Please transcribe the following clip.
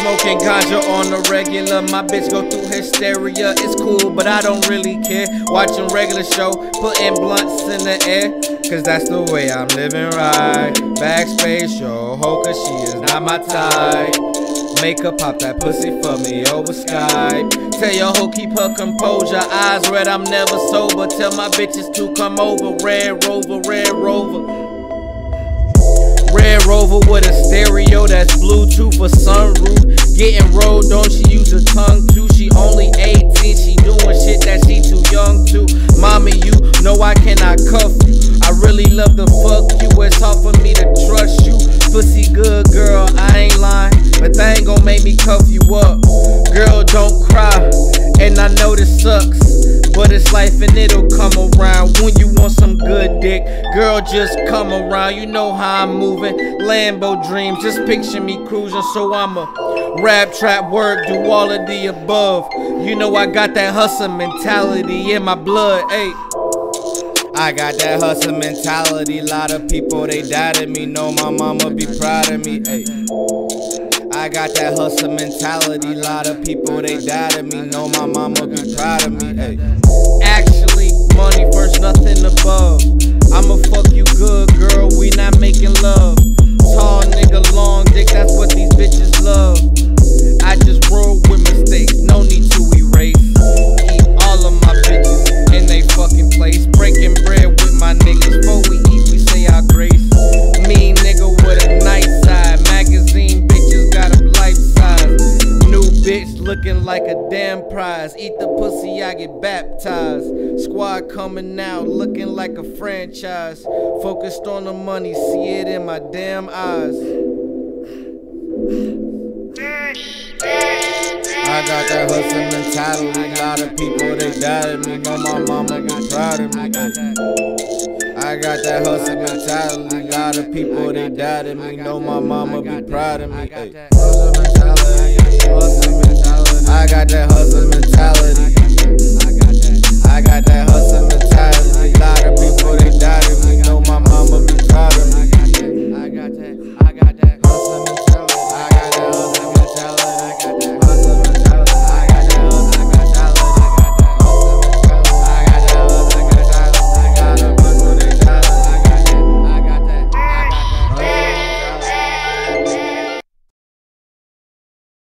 smoking ganja on the regular. My bitch go through hysteria. It's cool, but I don't really care. Watching regular show, putting blunts in the air, cause that's the way I'm living right. Backspace, yo, ho, cause she is not my type. Make her pop that pussy for me over Skype. Tell your hoe keep her composure. Eyes red, I'm never sober. Tell my bitches to come over. Red Rover, Red Rover. Red Rover with a stereo that's Bluetooth or sunroof. Getting rolled on, she use her tongue too. She only 18, she doing shit that she too young to. Mommy, you know I cannot cuff you. I really love to fuck you. It's hard for me to trust you. Pussy good, girl, I ain't lying, but that ain't gon' make me cuff you up. Girl, don't cry, and I know this sucks, but it's life and it'll come around. When you want some good dick, girl, just come around. You know how I'm moving, Lambo dreams. Just picture me cruising, so I'ma rap, trap, work, do all of the above. You know I got that hustle mentality in my blood, ayy. I got that hustle mentality. Lot of people, they doubted me. Know my mama be proud of me, ayy. I got that hustle mentality. Lot of people, they doubted me. Know my mama be proud of me, ayy. Actually, money first, nothing above. I'ma fuck you good, girl, we not making love. Tall nigga, long dick, that's what these bitches love. I just roll with mistakes, no need to erase. Keep all of my bitches in they fucking place. Breaking bread with my niggas, before we eat, we say our grace. Mean nigga with a nice side. Magazine bitches got them life size. New bitch looking like a damn prize. Eat the pussy, I get baptized. Squad coming out looking like a franchise. Focused on the money, see it in my damn eyes. I got that hustle mentality. Lot of people, they doubted me. Know my mama be proud of me, ay. I got that hustle mentality. Lot of people, they doubted me. Know my mama be proud of me, ay. Hustle mentality, hustle mentality. I got that hustle mentality. I got that hustle mentality. Lot of people, they doubted me.